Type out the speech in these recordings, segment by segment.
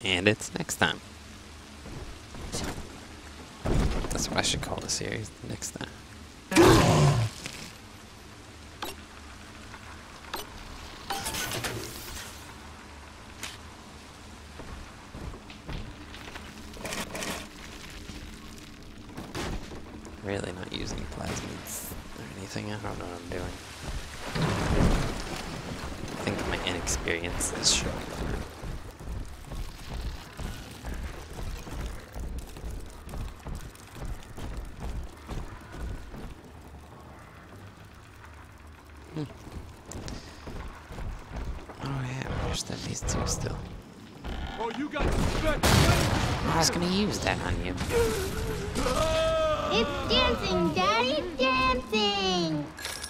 And it's next time. That's what I should call the series, next time. Really not using plasmids or anything. I don't know what I'm doing. I think my inexperience is showing through. Oh yeah, there's that these two still. Oh, you got I was gonna use that on you. It's dancing, Daddy, dancing!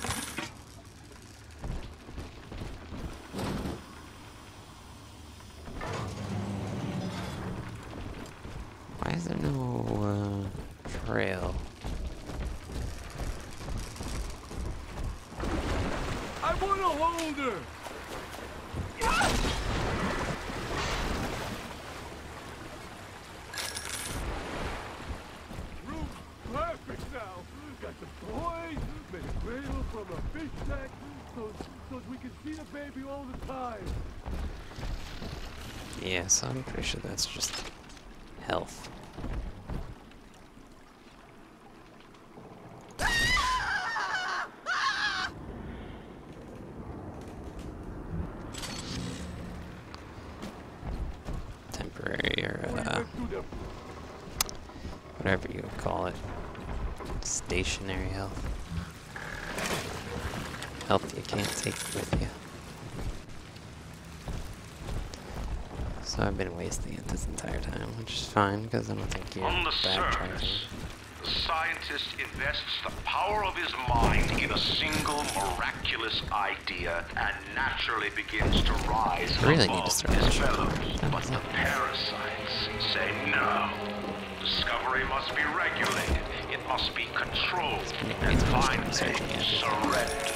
Why is there no trail? I want to hold her! Room's perfect now. Got the toys, made a cradle from a fish tank, so we can see the baby all the time. Yeah, so I'm pretty sure that's just health. Temporary or whatever you would call it. Stationary health. Health you can't take with you. So I've been wasting it this entire time, which is fine, because I don't think you're backtracking. The scientist invests the power of his mind in a single miraculous idea and naturally begins to rise Really need above to start his pushing. fellows. But the parasites say no. Discovery must be regulated. It must be controlled. And finally, surrender.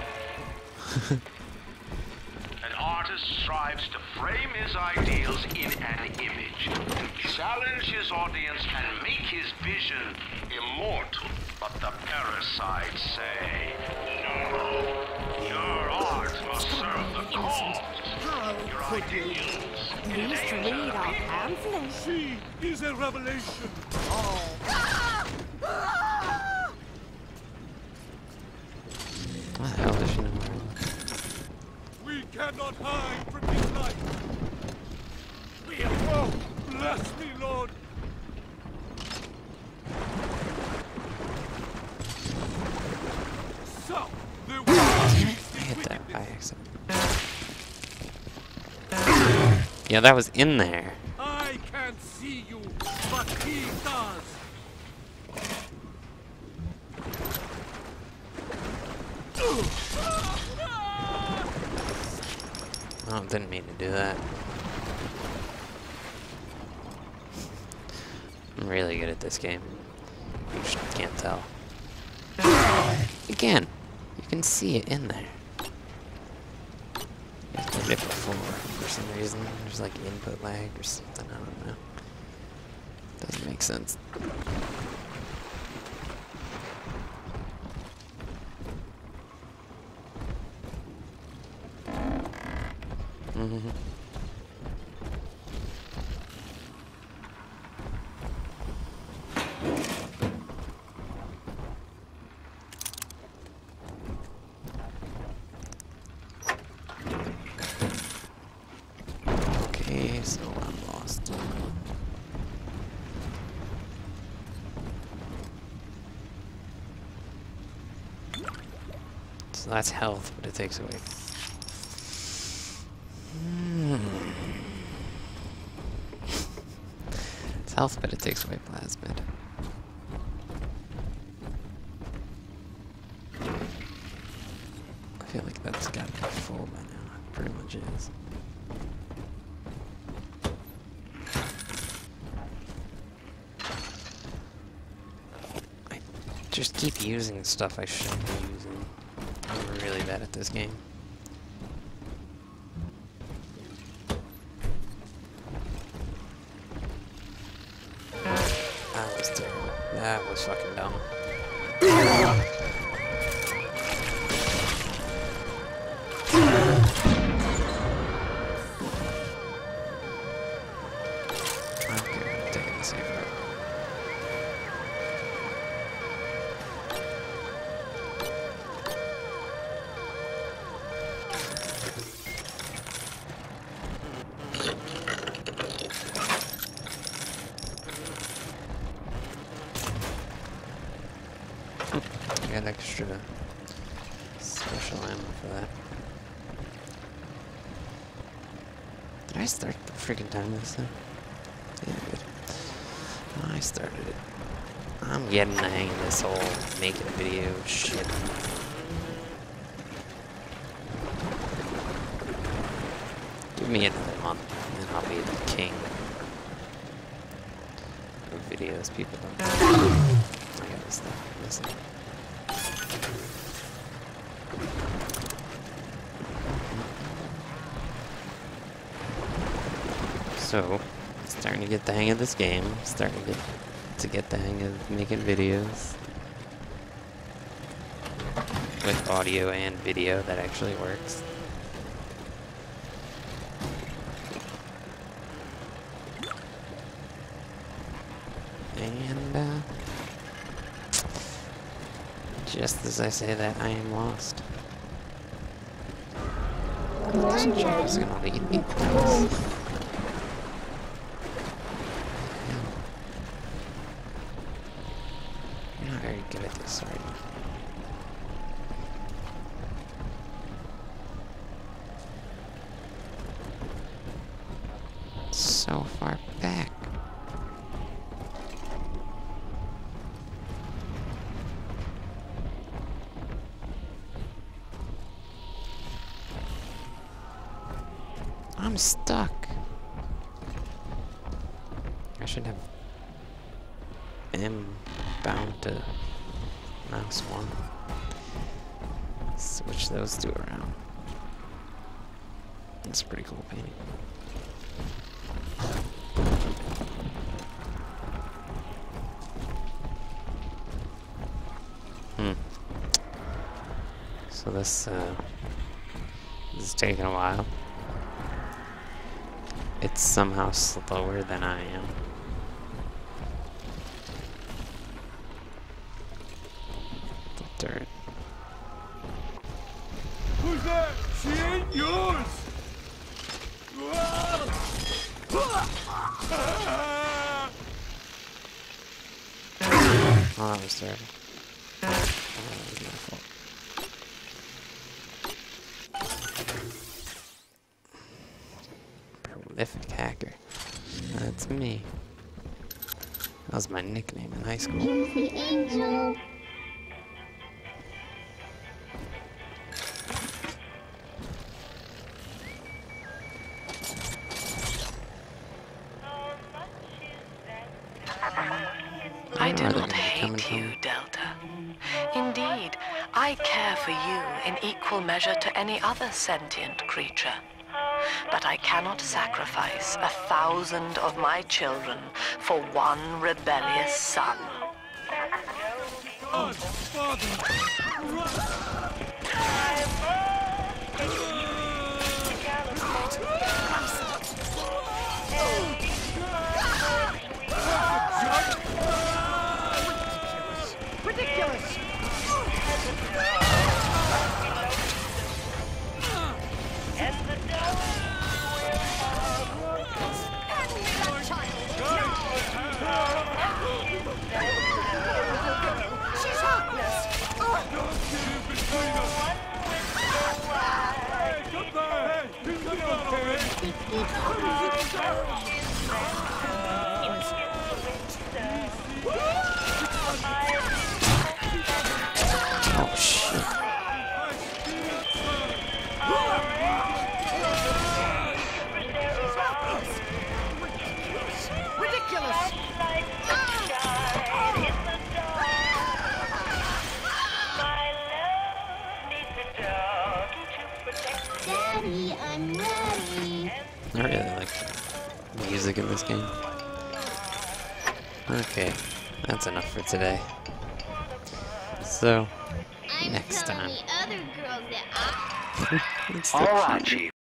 An artist strives to frame his ideals in an image, to challenge his audience and make his vision immortal. But the parasites say, no, your art must serve the cause. Your ideals endanger people. She is a revelation. What the hell does she know? We cannot hide from his light. Oh, bless me, Lord. So, there was I hit that by accident. Yeah, that was in there. I can't see you, but he does. Oh, didn't mean to do that. I'm really good at this game. You just can't tell. Again, you can see it in there. I played it before for some reason. There's like input lag or something, I don't know. Doesn't make sense. Mm-hmm. Okay, so I'm lost. So that's health, but it takes away. It's health, but it takes away plasmid. I feel like that's got to be full by now. It pretty much is. I just keep using stuff I shouldn't be using. I'm really bad at this game. That was terrible. That was fucking dumb. Okay, I'm taking the safe route. I got extra special ammo for that. Did I start the freaking time this thing? Yeah, I did. I started it. I'm getting the hang of this whole making video shit. Give me another month, and I'll be the king of videos people don't know. I got this stuff. Listen. So, starting to get the hang of this game. Starting to get the hang of making videos with audio and video that actually works. And just as I say that, I am lost. This chick is gonna lead me. You're not very good at this, are you? So far back. I'm stuck. I should have M bound to mouse 1. Switch those two around. That's a pretty cool painting. So this is taking a while. It's somehow slower than I am. The dirt. Who's that? She ain't yours! Oh, that was terrible. Oh, that was my fault. Prolific hacker. That's me. That was my nickname in high school. Juicy Angel. I do Where are they not coming hate you, from? Delta. Indeed, I care for you in equal measure to any other sentient creature. But I cannot sacrifice 1,000 of my children for one rebellious son. Oh, Father! Ridiculous! She's helpless! Oh shit. Ridiculous! Daddy, I'm ready. I really like the music in this game. Okay, that's enough for today. So, I'm next telling time. the other girls that I It's All right, Chief.